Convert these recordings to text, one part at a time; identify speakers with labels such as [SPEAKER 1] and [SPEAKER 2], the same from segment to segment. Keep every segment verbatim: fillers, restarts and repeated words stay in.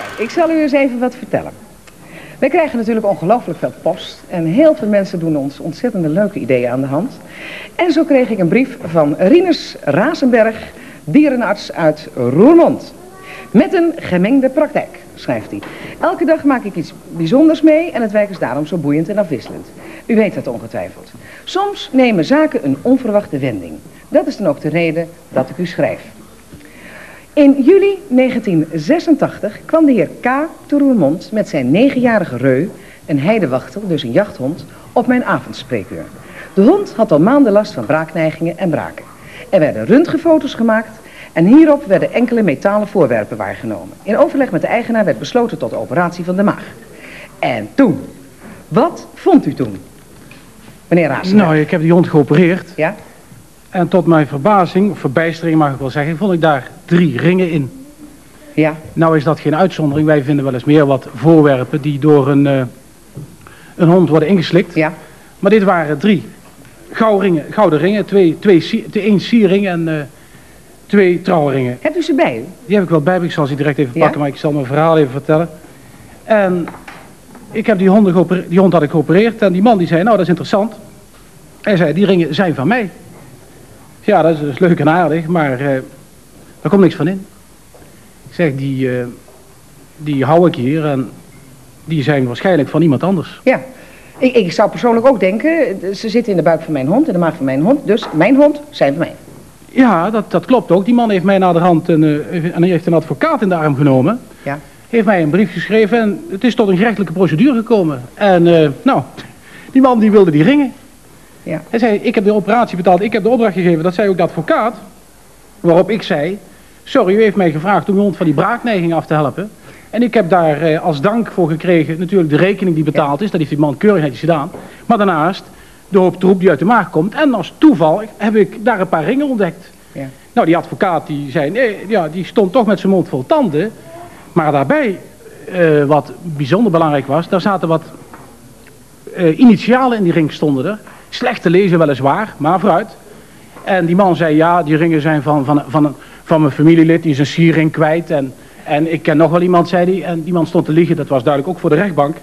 [SPEAKER 1] Kijk, ik zal u eens even wat vertellen. Wij krijgen natuurlijk ongelooflijk veel post en heel veel mensen doen ons ontzettende leuke ideeën aan de hand. En zo kreeg ik een brief van Rinus Razenberg, dierenarts uit Roermond. Met een gemengde praktijk, schrijft hij. Elke dag maak ik iets bijzonders mee en het werk is daarom zo boeiend en afwisselend. U weet het ongetwijfeld. Soms nemen zaken een onverwachte wending. Dat is dan ook de reden dat ik u schrijf. In juli negentien zesentachtig kwam de heer K. te Roermond met zijn negenjarige Reu, een heidewachtel, dus een jachthond, op mijn avondspreekuur. De hond had al maanden last van braakneigingen en braken. Er werden röntgenfoto's gemaakt en hierop werden enkele metalen voorwerpen waargenomen. In overleg met de eigenaar werd besloten tot de operatie van de maag. En toen, wat vond u toen, meneer Razenberg?
[SPEAKER 2] Nou, ik heb die hond geopereerd.
[SPEAKER 1] Ja?
[SPEAKER 2] En tot mijn verbazing, of verbijstering mag ik wel zeggen, vond ik daar drie ringen in.
[SPEAKER 1] Ja.
[SPEAKER 2] Nou is dat geen uitzondering. Wij vinden wel eens meer wat voorwerpen die door een, uh, een hond worden ingeslikt.
[SPEAKER 1] Ja.
[SPEAKER 2] Maar dit waren drie gouden ringen, gouden ringen, twee, twee, één sierring en uh, twee trouwringen.
[SPEAKER 1] Hebt u ze bij u?
[SPEAKER 2] Die heb ik wel bij me. Ik zal ze direct even
[SPEAKER 1] Ja?
[SPEAKER 2] pakken, maar ik zal mijn verhaal even vertellen. En ik heb die, honden geopereerd, die hond had ik geopereerd en die man die zei, nou dat is interessant. Hij zei, die ringen zijn van mij. Ja, dat is, dat is leuk en aardig, maar uh, daar komt niks van in. Ik zeg, die, uh, die hou ik hier en die zijn waarschijnlijk van iemand anders.
[SPEAKER 1] Ja, ik, ik zou persoonlijk ook denken, ze zitten in de buik van mijn hond, in de maag van mijn hond, dus mijn hond zijn van mij.
[SPEAKER 2] Ja, dat, dat klopt ook. Die man heeft mij naderhand een, uh, en heeft een advocaat in de arm genomen.
[SPEAKER 1] Ja.
[SPEAKER 2] Heeft mij een brief geschreven en het is tot een gerechtelijke procedure gekomen. En uh, nou, die man die wilde die ringen.
[SPEAKER 1] Ja.
[SPEAKER 2] Hij zei, ik heb de operatie betaald, ik heb de opdracht gegeven, dat zei ook de advocaat. Waarop ik zei, sorry, u heeft mij gevraagd om uw hond van die braakneiging af te helpen. En ik heb daar eh, als dank voor gekregen natuurlijk de rekening die betaald is. Dat heeft die man keurig netjes gedaan. Maar daarnaast de hoop troep die uit de maag komt. En als toeval heb ik daar een paar ringen ontdekt.
[SPEAKER 1] Ja.
[SPEAKER 2] Nou, die advocaat die zei, nee, ja, die stond toch met zijn mond vol tanden. Maar daarbij, uh, wat bijzonder belangrijk was, daar zaten wat uh, initialen in die ring stonden er. Slecht te lezen weliswaar, maar vooruit. En die man zei, ja, die ringen zijn van, van, van, van mijn familielid, die is een sierring kwijt. En, en ik ken nog wel iemand, zei hij. En die man stond te liegen, dat was duidelijk ook voor de rechtbank.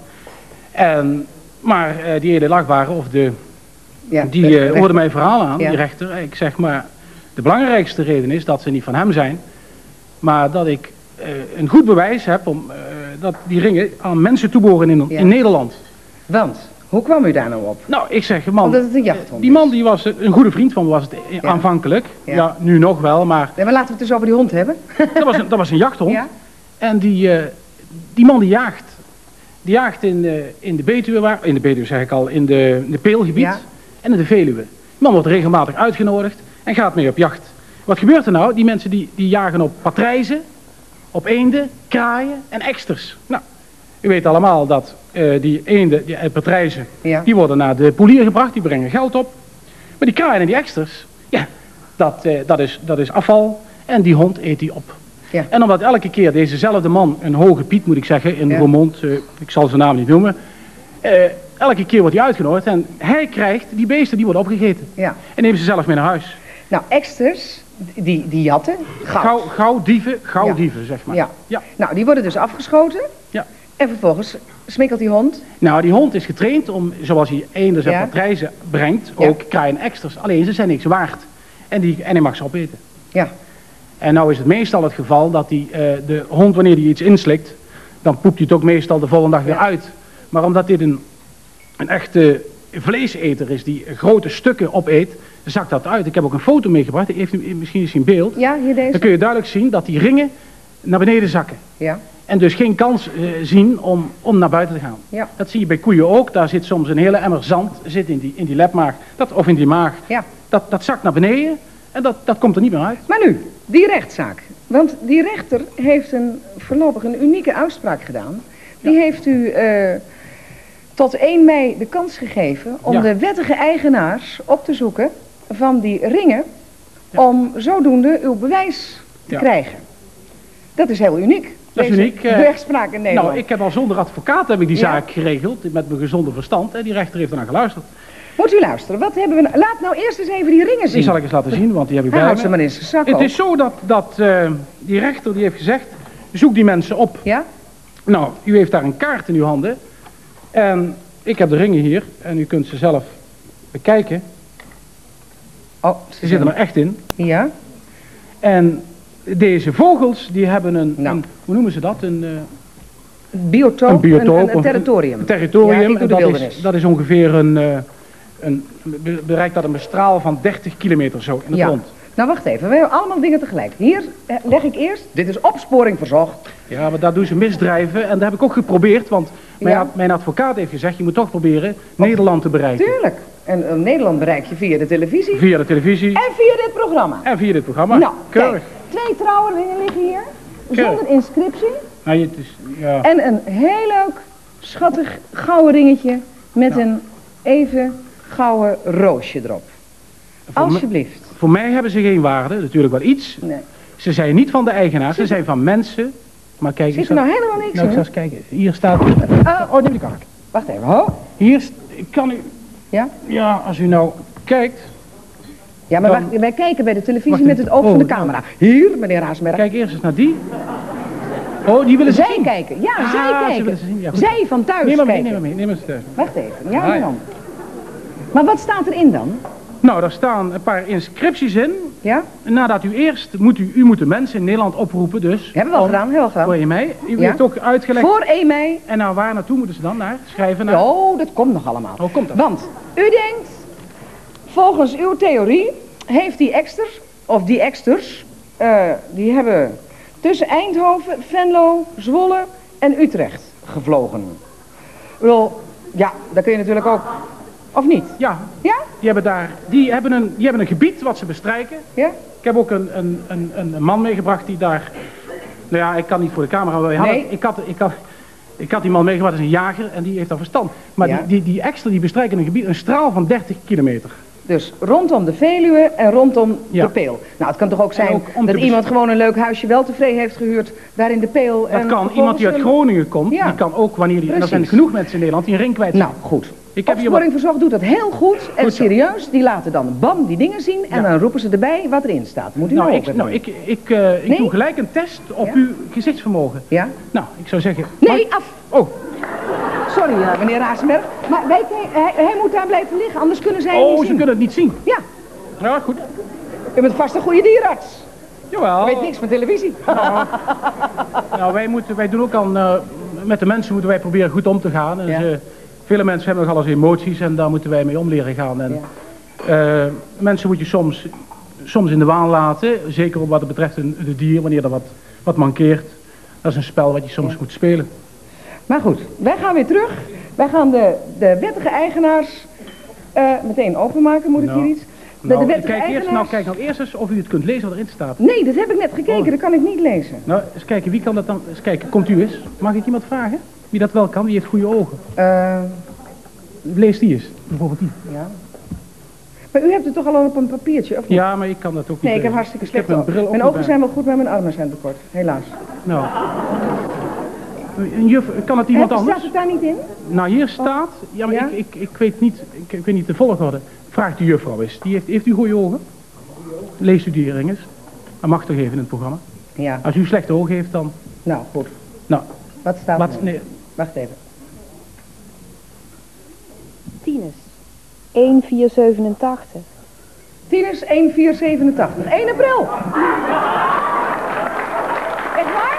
[SPEAKER 2] En, maar uh, die edelachtbare, of de,
[SPEAKER 1] Ja,
[SPEAKER 2] die uh, hoorde mijn verhaal aan,
[SPEAKER 1] ja.
[SPEAKER 2] die rechter. Ik zeg, maar de belangrijkste reden is dat ze niet van hem zijn. Maar dat ik uh, een goed bewijs heb om uh, dat die ringen aan mensen toebehoren in,
[SPEAKER 1] Ja.
[SPEAKER 2] in Nederland.
[SPEAKER 1] Want, hoe kwam u daar nou op?
[SPEAKER 2] Nou, ik zeg, man,
[SPEAKER 1] Omdat het een jachthond
[SPEAKER 2] die
[SPEAKER 1] is.
[SPEAKER 2] man die was een goede vriend van me, was het
[SPEAKER 1] Ja.
[SPEAKER 2] aanvankelijk.
[SPEAKER 1] Ja.
[SPEAKER 2] Ja. nu nog wel, maar
[SPEAKER 1] Nee, maar laten we het dus over die hond hebben.
[SPEAKER 2] dat was een, dat was een jachthond.
[SPEAKER 1] Ja?
[SPEAKER 2] En die, uh, die man die jaagt. Die jaagt in, uh, in de Betuwe, waar, in de Betuwe zeg ik al, in de, in de Peelgebied
[SPEAKER 1] Ja.
[SPEAKER 2] en in de Veluwe. Die man wordt regelmatig uitgenodigd en gaat mee op jacht. Wat gebeurt er nou? Die mensen die, die jagen op patrijzen, op eenden, kraaien en eksters. Nou, u weet allemaal dat uh, die eenden, die uh, patrijzen,
[SPEAKER 1] Ja.
[SPEAKER 2] die worden naar de polier gebracht, die brengen geld op. Maar die kraaien en die eksters, ja, dat, uh, dat, is, dat is afval en die hond eet die op.
[SPEAKER 1] Ja.
[SPEAKER 2] En omdat elke keer dezezelfde man, een hoge Piet moet ik zeggen, in
[SPEAKER 1] Ja.
[SPEAKER 2] Roermond, uh, ik zal zijn naam niet noemen, uh, elke keer wordt hij uitgenodigd en hij krijgt, die beesten die worden opgegeten.
[SPEAKER 1] Ja.
[SPEAKER 2] En neemt ze zelf mee naar huis.
[SPEAKER 1] Nou, eksters, die, die jatten, goud.
[SPEAKER 2] Gauw, gauwdieven, gauwdieven zeg maar.
[SPEAKER 1] Ja.
[SPEAKER 2] Ja.
[SPEAKER 1] Nou, die worden dus afgeschoten.
[SPEAKER 2] Ja.
[SPEAKER 1] En vervolgens smikkelt die hond.
[SPEAKER 2] Nou, die hond is getraind om, zoals hij eenders en
[SPEAKER 1] Ja.
[SPEAKER 2] patrijzen brengt,
[SPEAKER 1] Ja.
[SPEAKER 2] ook kraaien en eksters. Alleen ze zijn niks waard. En, die, en hij mag ze opeten.
[SPEAKER 1] Ja.
[SPEAKER 2] En nou is het meestal het geval dat die, uh, de hond, wanneer hij iets inslikt, dan poept hij het ook meestal de volgende dag weer
[SPEAKER 1] Ja.
[SPEAKER 2] uit. Maar omdat dit een, een echte vleeseter is die grote stukken opeet, zakt dat uit. Ik heb ook een foto meegebracht, heeft u misschien eens in beeld.
[SPEAKER 1] Ja, hier deze.
[SPEAKER 2] Dan kun je duidelijk zien dat die ringen naar beneden zakken.
[SPEAKER 1] Ja.
[SPEAKER 2] En dus geen kans uh, zien om, om naar buiten te gaan.
[SPEAKER 1] Ja.
[SPEAKER 2] Dat zie je bij koeien ook. Daar zit soms een hele emmer zand zit in die, in die lepmaag, dat, of in die maag.
[SPEAKER 1] Ja.
[SPEAKER 2] Dat, dat zakt naar beneden en dat, dat komt er niet meer uit.
[SPEAKER 1] Maar nu, die rechtszaak. Want die rechter heeft een, voorlopig een unieke uitspraak gedaan. Die
[SPEAKER 2] Ja.
[SPEAKER 1] heeft u uh, tot één mei de kans gegeven om
[SPEAKER 2] Ja.
[SPEAKER 1] de wettige eigenaars op te zoeken van die ringen.
[SPEAKER 2] Ja.
[SPEAKER 1] Om zodoende uw bewijs te
[SPEAKER 2] Ja.
[SPEAKER 1] krijgen. Dat is heel uniek.
[SPEAKER 2] Dat is
[SPEAKER 1] deze
[SPEAKER 2] uniek, eh,
[SPEAKER 1] rechtspraak in Nederland.
[SPEAKER 2] Nou, ik heb al zonder advocaat heb ik die
[SPEAKER 1] Ja.
[SPEAKER 2] zaak geregeld, met mijn gezonde verstand. En die rechter heeft ernaar geluisterd.
[SPEAKER 1] Moet u luisteren, wat hebben we nou? Laat nou eerst eens even die ringen zien.
[SPEAKER 2] Die zal ik eens laten zien, want die heb ik
[SPEAKER 1] Hij
[SPEAKER 2] bij
[SPEAKER 1] houdt ze
[SPEAKER 2] me.
[SPEAKER 1] maar in zijn zak
[SPEAKER 2] Het
[SPEAKER 1] ook.
[SPEAKER 2] is zo dat, dat uh, die rechter die heeft gezegd, zoek die mensen op.
[SPEAKER 1] Ja?
[SPEAKER 2] Nou, u heeft daar een kaart in uw handen. En ik heb de ringen hier. En u kunt ze zelf bekijken.
[SPEAKER 1] Oh,
[SPEAKER 2] ze zitten er echt in.
[SPEAKER 1] Ja.
[SPEAKER 2] En deze vogels, die hebben een,
[SPEAKER 1] Nou.
[SPEAKER 2] een hoe noemen ze dat? Een, uh,
[SPEAKER 1] biotoop,
[SPEAKER 2] een biotoop.
[SPEAKER 1] Een, een, een territorium.
[SPEAKER 2] Een territorium.
[SPEAKER 1] Ja, ik doe de
[SPEAKER 2] dat,
[SPEAKER 1] wildernis.
[SPEAKER 2] is, dat is ongeveer een, uh, een, bereikt dat een bestraal van dertig kilometer zo in het
[SPEAKER 1] ja.
[SPEAKER 2] rond.
[SPEAKER 1] Nou, wacht even. We hebben allemaal dingen tegelijk. Hier eh, leg ik eerst, dit is opsporing verzocht.
[SPEAKER 2] Ja, maar daar doen ze misdrijven. En dat heb ik ook geprobeerd, want mijn,
[SPEAKER 1] Ja.
[SPEAKER 2] mijn advocaat heeft gezegd, je moet toch proberen Nederland te bereiken.
[SPEAKER 1] Tuurlijk. En uh, Nederland bereik je via de televisie.
[SPEAKER 2] Via de televisie.
[SPEAKER 1] En via dit programma.
[SPEAKER 2] En via dit programma.
[SPEAKER 1] Nou,
[SPEAKER 2] keurig.
[SPEAKER 1] kijk, twee trouwringen liggen hier.
[SPEAKER 2] Keurig.
[SPEAKER 1] Zonder inscriptie.
[SPEAKER 2] Nou, het is, ja.
[SPEAKER 1] En een heel leuk, schattig gouden ringetje met
[SPEAKER 2] Nou.
[SPEAKER 1] een even gouden roosje erop.
[SPEAKER 2] Voor me-
[SPEAKER 1] Alsjeblieft.
[SPEAKER 2] Voor mij hebben ze geen waarde, natuurlijk wel iets.
[SPEAKER 1] Nee.
[SPEAKER 2] Ze zijn niet van de eigenaar, ze zijn van mensen. Maar kijk, ik
[SPEAKER 1] Zit er
[SPEAKER 2] zal,
[SPEAKER 1] nou helemaal niks
[SPEAKER 2] nou, ik zal
[SPEAKER 1] in?
[SPEAKER 2] eens kijken. Hier staat...
[SPEAKER 1] Oh.
[SPEAKER 2] Oh, neem de kaart.
[SPEAKER 1] Wacht even, ho.
[SPEAKER 2] Hier st- kan u...
[SPEAKER 1] Ja?
[SPEAKER 2] Ja, als u nou kijkt...
[SPEAKER 1] Ja, maar
[SPEAKER 2] Dan-
[SPEAKER 1] wacht, wij kijken bij de televisie
[SPEAKER 2] Wacht
[SPEAKER 1] met
[SPEAKER 2] even.
[SPEAKER 1] het oog van
[SPEAKER 2] Oh,
[SPEAKER 1] de camera. Hier, meneer Raasmerk.
[SPEAKER 2] Kijk eerst eens naar die. Oh, die willen ze
[SPEAKER 1] Zij
[SPEAKER 2] zien.
[SPEAKER 1] kijken. Ja,
[SPEAKER 2] Ah,
[SPEAKER 1] zij
[SPEAKER 2] ze
[SPEAKER 1] kijken.
[SPEAKER 2] willen ze zien. Ja, goed.
[SPEAKER 1] Zij van thuis
[SPEAKER 2] Neem maar mee,
[SPEAKER 1] kijken.
[SPEAKER 2] neem maar mee. Neem eens thuis.
[SPEAKER 1] Wacht even. Ja,
[SPEAKER 2] Ah, ja.
[SPEAKER 1] dan. Maar wat staat erin dan?
[SPEAKER 2] Nou, daar staan een paar inscripties in.
[SPEAKER 1] Ja?
[SPEAKER 2] Nadat u eerst, moet u, u moet de mensen in Nederland oproepen dus.
[SPEAKER 1] Hebben we al
[SPEAKER 2] om-
[SPEAKER 1] gedaan, hebben we al
[SPEAKER 2] Voor
[SPEAKER 1] gedaan.
[SPEAKER 2] één mei. U
[SPEAKER 1] Ja.
[SPEAKER 2] heeft ook uitgelegd.
[SPEAKER 1] Voor één mei.
[SPEAKER 2] En nou, waar naartoe moeten ze dan? Naar? Schrijven naar?
[SPEAKER 1] Oh, dat komt nog allemaal.
[SPEAKER 2] Oh, komt dat?
[SPEAKER 1] Want u denkt, volgens uw theorie, heeft die exters, of die exters, eh, die hebben tussen Eindhoven, Venlo, Zwolle en Utrecht gevlogen. Wel, ja, daar kun je natuurlijk ook, of niet?
[SPEAKER 2] Ja,
[SPEAKER 1] Ja?
[SPEAKER 2] die hebben daar, die hebben een, die hebben een gebied wat ze bestrijken.
[SPEAKER 1] Ja?
[SPEAKER 2] Ik heb ook een, een, een, een man meegebracht die daar, nou ja, ik kan niet voor de camera, maar ik had,
[SPEAKER 1] Nee.
[SPEAKER 2] het- ik had, ik had, ik had die man meegebracht, dat is een jager en die heeft daar verstand. Maar
[SPEAKER 1] Ja.
[SPEAKER 2] die, die, die extra, die bestrijken een gebied, een straal van dertig kilometer.
[SPEAKER 1] Dus rondom de Veluwe en rondom
[SPEAKER 2] Ja.
[SPEAKER 1] de Peel. Nou, het kan toch ook zijn
[SPEAKER 2] ook om
[SPEAKER 1] dat
[SPEAKER 2] te
[SPEAKER 1] iemand
[SPEAKER 2] bes-
[SPEAKER 1] gewoon een leuk huisje wel tevreden heeft gehuurd daar in de Peel.
[SPEAKER 2] Dat
[SPEAKER 1] en
[SPEAKER 2] kan
[SPEAKER 1] vervolgens
[SPEAKER 2] iemand die uit
[SPEAKER 1] een-
[SPEAKER 2] Groningen komt,
[SPEAKER 1] Ja.
[SPEAKER 2] die kan ook wanneer die, en er zijn
[SPEAKER 1] Precies.
[SPEAKER 2] genoeg mensen in Nederland die een ring kwijt zijn.
[SPEAKER 1] Nou, goed.
[SPEAKER 2] Ik heb hier
[SPEAKER 1] Opsporing Verzocht doet dat heel goed en
[SPEAKER 2] Goed zo.
[SPEAKER 1] serieus. Die laten dan bam die dingen zien en
[SPEAKER 2] Ja.
[SPEAKER 1] dan roepen ze erbij wat erin staat. Moet u nou,
[SPEAKER 2] Nou,
[SPEAKER 1] ook
[SPEAKER 2] ik,
[SPEAKER 1] even
[SPEAKER 2] nou,
[SPEAKER 1] doen.
[SPEAKER 2] ik, ik, eh, ik
[SPEAKER 1] Nee?
[SPEAKER 2] doe gelijk een test op
[SPEAKER 1] Ja?
[SPEAKER 2] uw gezichtsvermogen.
[SPEAKER 1] Ja?
[SPEAKER 2] Nou, ik zou zeggen...
[SPEAKER 1] Nee,
[SPEAKER 2] mag-
[SPEAKER 1] af!
[SPEAKER 2] Oh,
[SPEAKER 1] Sorry, uh, meneer Raasberg. Maar wij, hij, hij moet daar blijven liggen, anders kunnen zij hem
[SPEAKER 2] oh
[SPEAKER 1] niet
[SPEAKER 2] ze
[SPEAKER 1] zien.
[SPEAKER 2] kunnen het niet zien.
[SPEAKER 1] Ja,
[SPEAKER 2] Ja, goed.
[SPEAKER 1] u bent vast een goede dierenarts.
[SPEAKER 2] Jawel.
[SPEAKER 1] U weet niks van televisie.
[SPEAKER 2] Nou, wij, moeten, wij doen ook al, eh, met de mensen moeten wij proberen goed om te gaan. En
[SPEAKER 1] Ja.
[SPEAKER 2] ze- vele mensen hebben nogal eens emoties en daar moeten wij mee om leren gaan. En, eh, mensen moet je soms, soms in de waan laten, zeker op wat het betreft een, de dier, wanneer er wat, wat mankeert. Dat is een spel wat je soms
[SPEAKER 1] Ja.
[SPEAKER 2] moet spelen.
[SPEAKER 1] Maar goed, wij gaan weer terug. Wij gaan de, de wettige eigenaars eh, meteen openmaken, moet ik
[SPEAKER 2] Nou,
[SPEAKER 1] hier iets? De,
[SPEAKER 2] Nou,
[SPEAKER 1] de wettige
[SPEAKER 2] kijk, eerst,
[SPEAKER 1] eigenaars...
[SPEAKER 2] nou, kijk nou eerst eens of u het kunt lezen wat erin staat.
[SPEAKER 1] Nee, dat heb ik net gekeken,
[SPEAKER 2] Oh.
[SPEAKER 1] dat kan ik niet lezen.
[SPEAKER 2] Nou, eens kijken, wie kan dat dan? Eens kijken, komt u eens? Mag ik iemand vragen? Wie dat wel kan, die heeft goede ogen.
[SPEAKER 1] Eh,
[SPEAKER 2] Lees die eens, bijvoorbeeld die.
[SPEAKER 1] ja. Maar u hebt het toch al op een papiertje, of niet?
[SPEAKER 2] Ja, maar ik kan dat ook niet
[SPEAKER 1] Nee, ik heb
[SPEAKER 2] lezen.
[SPEAKER 1] hartstikke
[SPEAKER 2] Ik heb
[SPEAKER 1] slecht
[SPEAKER 2] mijn bril ook
[SPEAKER 1] Mijn
[SPEAKER 2] niet
[SPEAKER 1] ogen
[SPEAKER 2] bij.
[SPEAKER 1] zijn wel goed, maar mijn armen zijn tekort. Helaas.
[SPEAKER 2] Nou. Een juf, kan het iemand
[SPEAKER 1] Heb-
[SPEAKER 2] anders?
[SPEAKER 1] Staat het daar niet in?
[SPEAKER 2] Nou, hier staat, ja, maar
[SPEAKER 1] Ja?
[SPEAKER 2] Ik, ik, ik weet niet, ik, ik weet niet de volgorde. Vraagt de juffrouw eens. Die heeft, heeft u goede ogen? Leest u die ring eens? Dat mag toch even in het programma?
[SPEAKER 1] Ja.
[SPEAKER 2] Als u slechte ogen heeft, dan...
[SPEAKER 1] Nou, goed.
[SPEAKER 2] Nou,
[SPEAKER 1] Wat staat
[SPEAKER 2] wat,
[SPEAKER 1] er?
[SPEAKER 2] nee,
[SPEAKER 1] Wacht even.
[SPEAKER 3] Tinus. één vier zevenentachtig.
[SPEAKER 1] Tinus één vier zevenentachtig. één april. Echt waar?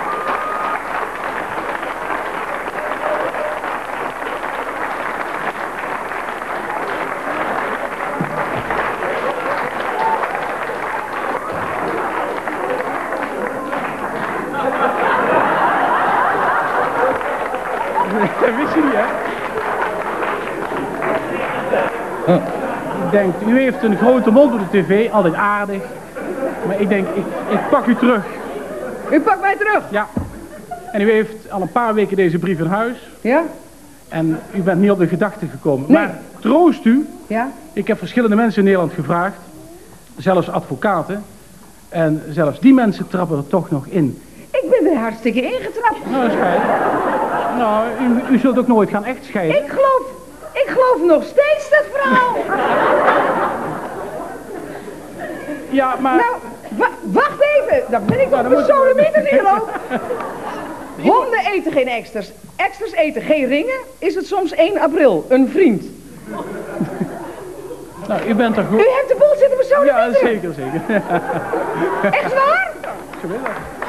[SPEAKER 2] dat wist je niet, hè? Ik denk, u heeft een grote mond op de tv, altijd aardig. Maar ik denk, ik, ik pak u terug.
[SPEAKER 1] U pakt mij terug.
[SPEAKER 2] Ja. En u heeft al een paar weken deze brief in huis.
[SPEAKER 1] Ja?
[SPEAKER 2] En u bent niet op de gedachte gekomen.
[SPEAKER 1] Nee.
[SPEAKER 2] Maar troost u,
[SPEAKER 1] Ja?
[SPEAKER 2] ik heb verschillende mensen in Nederland gevraagd. Zelfs advocaten. En zelfs die mensen trappen er toch nog in.
[SPEAKER 1] Ik ben er hartstikke ingetrapt.
[SPEAKER 2] Nou, dat is fijn. Nou, u, u zult ook nooit gaan echt scheiden.
[SPEAKER 1] Ik geloof, ik geloof nog steeds dat verhaal.
[SPEAKER 2] Ja, maar...
[SPEAKER 1] Nou, wa- wacht even. Dan ben ik
[SPEAKER 2] Nou,
[SPEAKER 1] op
[SPEAKER 2] dan
[SPEAKER 1] mijn
[SPEAKER 2] moet-
[SPEAKER 1] solemieter hier ook. Honden eten geen eksters. Eksters eten geen ringen. Is het soms één april? Een vriend.
[SPEAKER 2] Nou, u bent toch goed?
[SPEAKER 1] U hebt de boel zitten persoonlijk.
[SPEAKER 2] Ja, zeker, zeker.
[SPEAKER 1] Echt waar?
[SPEAKER 2] Geweldig.